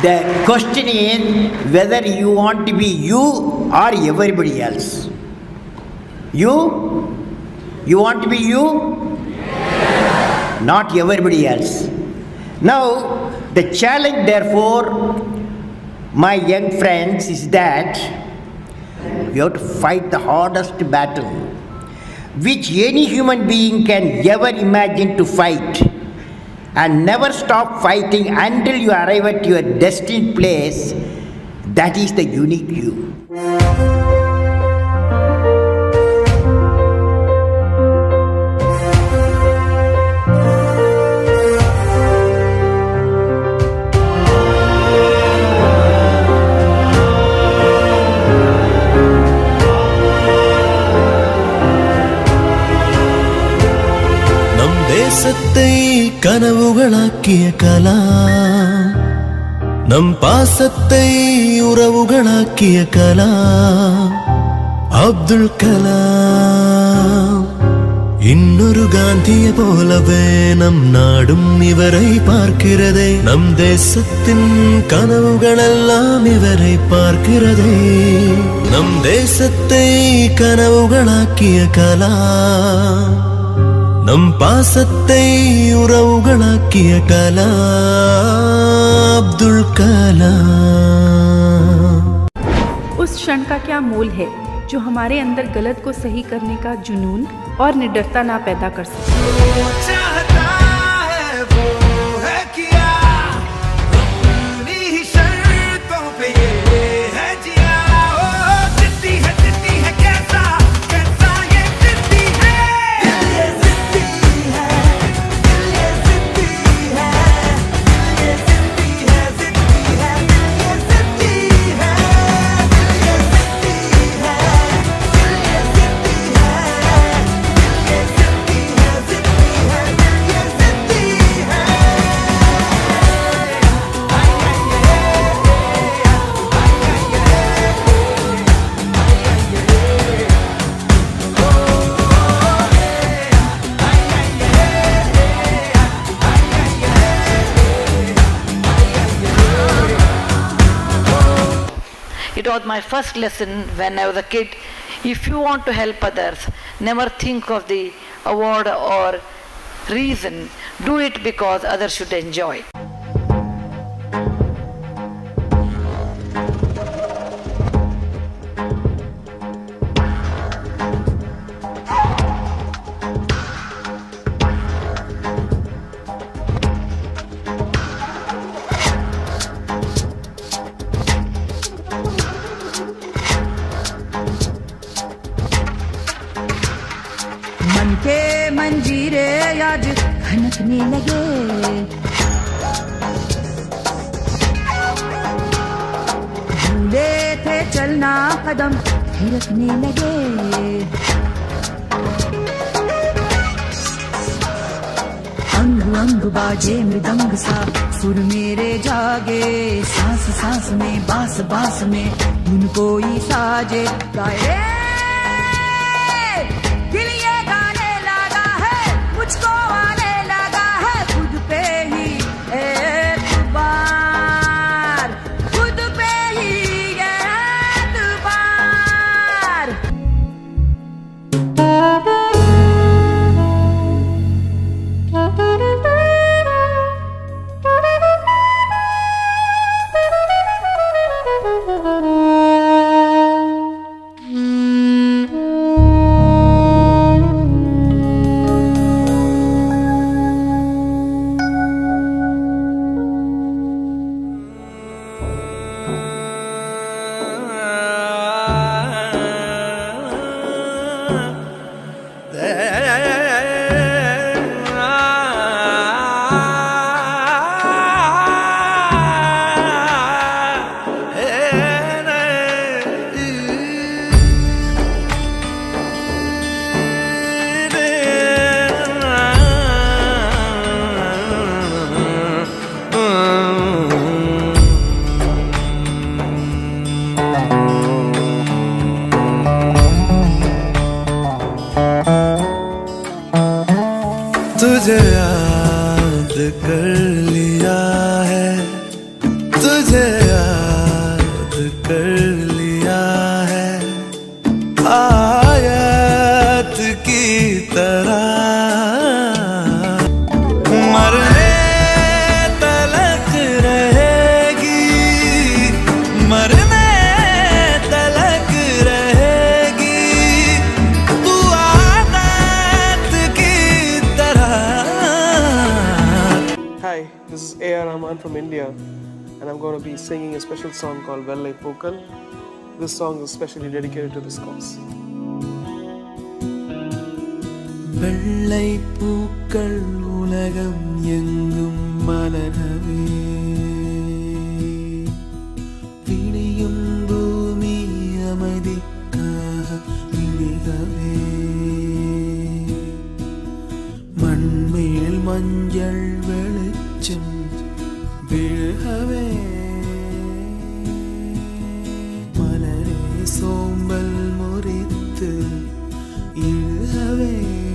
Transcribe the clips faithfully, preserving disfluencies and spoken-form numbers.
The question is whether you want to be you or everybody else. You? You want to be you? Not everybody else. Now, the challenge therefore, my young friends, is that you have to fight the hardest battle which any human being can ever imagine to fight, and never stop fighting until you arrive at your destined place. That is the unique you. தேசத்தை கனவுகளாக்கிய கலாம், நம் பாசத்தை உறவுகளாக்கிய கலாம், அப்துல் கலாம். இன்னொரு காந்திய போலவே நம் நாடும் இவரை பார்க்கிறதே. நம் தேசத்தின் கனவுகளெல்லாம் இவரை பார்க்கிறதே. நம் தேசத்தை கனவுகளாக்கிய கலாம், நம் பாசத்தை உறவுகளாக்கிய கலாம், अब्दुल कलाम. उस क्षण का क्या मोल है जो हमारे अंदर गलत को सही करने का जुनून और निडरता ना पैदा कर सके. It was my first lesson when I was a kid. If you want to help others, never think of the award or reason. Do it because others should enjoy. मन के मंजीरे आज खनकने लगे, भूले थे चलना कदम थिरकने लगे. अंग अंग बाजे मृदंग सा सुर मेरे जागे, सांस सांस में बास बास में धुन कोई साजे. गाए मुझको आने लगा है खुद पे ही एतबार, खुद पे ही एतबार. तुझे याद कर लिया है, तुझ तुझे याद कर लिया है आयत की तरह मरने तलक रहेगी मरने तलक रहेगी तू आयत की तरह. Hi, this is A R Rahman from India and I'm going to be singing a special song called Vellai Pookal. This song is specially dedicated to this cause. வெள்ளை பூக்கள் உலகம் எங்கும் மலரவே விடியும் பூமி அமைதிக்காக விழிகவே மண்மேல் மஞ்சள் வெளிச்சம் விழுகவே மலரே சோம்பல் முறித்து இழுகவே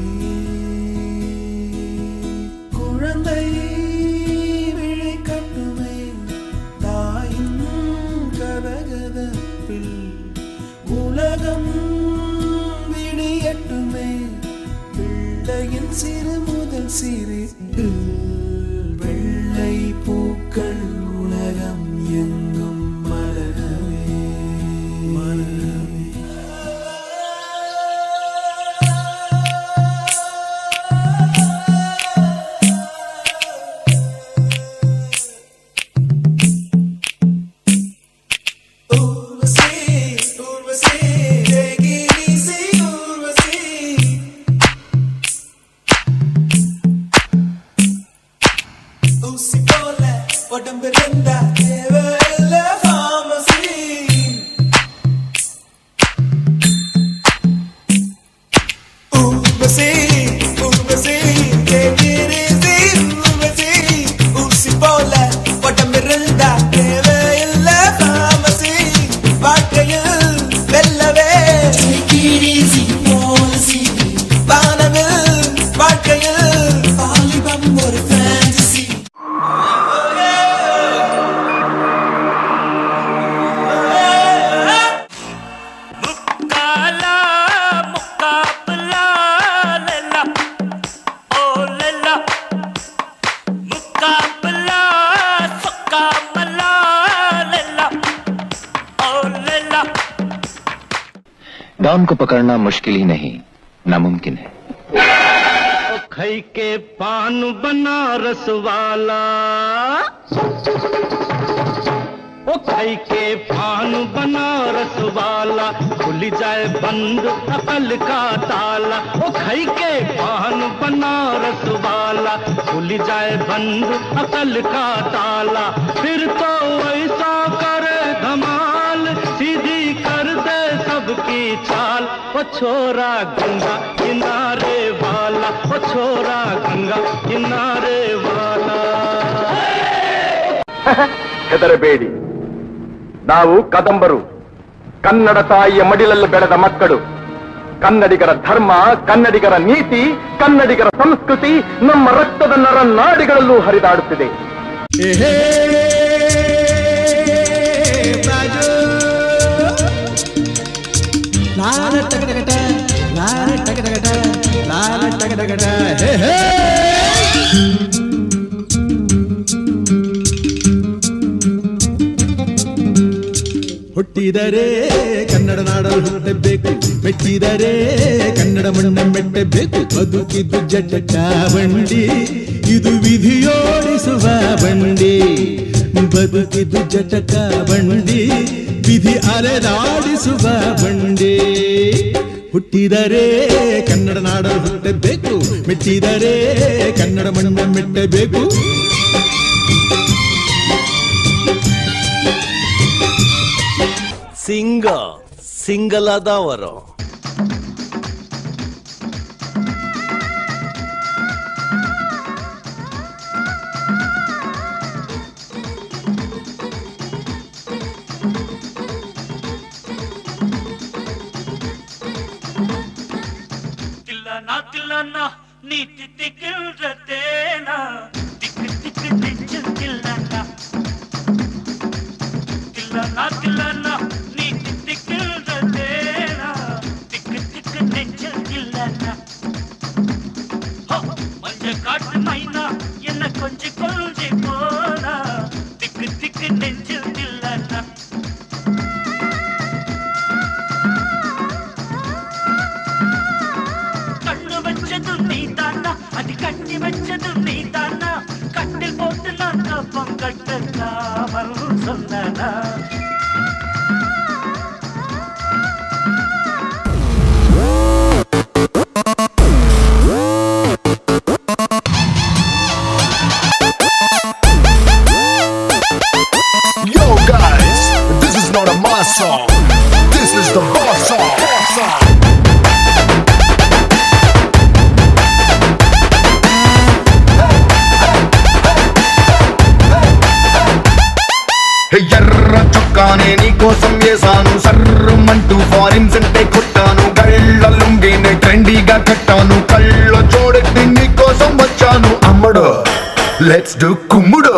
குழந்தை விழி கட்டுமே தாயின் கதகதப்பில் உலகம் விடியட்டுமே பிள்ளையின் சிறு முதல் சிரிப்பு வெள்ளை பூக்கள் உலகம் எங்கும் மலரவே மலரவே. डॉन को पकड़ना मुश्किल ही नहीं नामुमकिन है. ओ खई के पान बनारस वाला ओ खई के पान बनारस वाला खुल जाए बंद अकल का ताला. ओ खई के पान बनारस वाला खुल जाए बंद अकल का ताला. फिर तो ऐसा करे धमाल सीधी कर दे सबकी चाल. ओ छोरा गंगा किनारे वाला ओ छोरा गंगा किनारे वाला. ಹೆದರಬೇಡಿ, ನಾವು ಕದಂಬರು, ಕನ್ನಡ ತಾಯಿಯ ಮಡಿಲಲ್ಲಿ ಬೆಳೆದ ಮಕ್ಕಳು. ಕನ್ನಡಿಗರ ಧರ್ಮ, ಕನ್ನಡಿಗರ ನೀತಿ, ಕನ್ನಡಿಗರ ಸಂಸ್ಕೃತಿ ನಮ್ಮ ರಕ್ತದ ನರ ನಾಡಿಗಳಲ್ಲೂ ಹರಿದಾಡುತ್ತಿದೆ. ಹುಟ್ಟಿದರೆ ಕನ್ನಡ ನಾಡಲು ಹುಟ್ಟಬೇಕು, ಮೆಟ್ಟಿದರೆ ಕನ್ನಡ ಮಣ್ಣ ಮೆಟ್ಟಬೇಕು. ಬದುಕಿದ್ದು ಜಟಕ ಬಂಡಿ, ಇದು ವಿಧಿಯೋಡಿಸುವ ಬಂಡಿ. ಬದುಕಿದ್ದು ಜಟಕ ಬಂಡಿ, ವಿಧಿ ಅಲೆದಾಡಿಸುವ ಬಂಡಿ. ಹುಟ್ಟಿದರೆ ಕನ್ನಡ ನಾಡಲು ಹುಟ್ಟಬೇಕು, ಮೆಟ್ಟಿದರೆ ಕನ್ನಡ ಮಣ್ಣ ಮೆಟ್ಟಬೇಕು. ಸಿಂಗ ಸಿಂಗಲಾದವರು ತಿಲ್ಲನ ತಿಲ್ಲನ ನೀತಿ ತಿಕ್ಕಿಲ್ರತೇನ ತಿಕ್ ತಿಕ್ ತಿಕ್ ತಿಲ್ಲನ కొంచె కొంచె పోనా తిక్కు తిక్కు నెంచు తిల్లన్న కన్ను వెచ్చదు నీ దాన్న అది కట్టి వెచ్చదు నీ దాన్న కట్టిపోతున్నా కప్పం కట్టకామల్ సొన్నానా Not a my song. This is the boss song. Boss song. Hey, ఎర్ర చొక్కానే నీకోసం వేసాను సర్రమంటూ ఫారిన్ సెంటే కొట్టాను గళ్ళ లుంగిని ట్రెండీగా కట్టాను కళ్ళ చూడెత్తి నీకోసం వచ్చాను అమ్మడు లెట్స్ డు కుమ్ముడు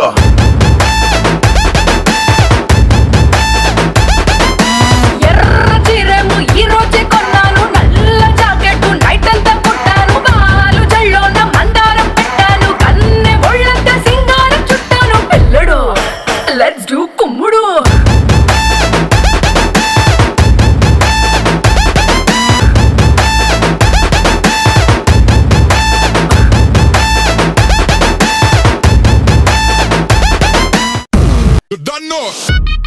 Let's do kummudu. You don't know.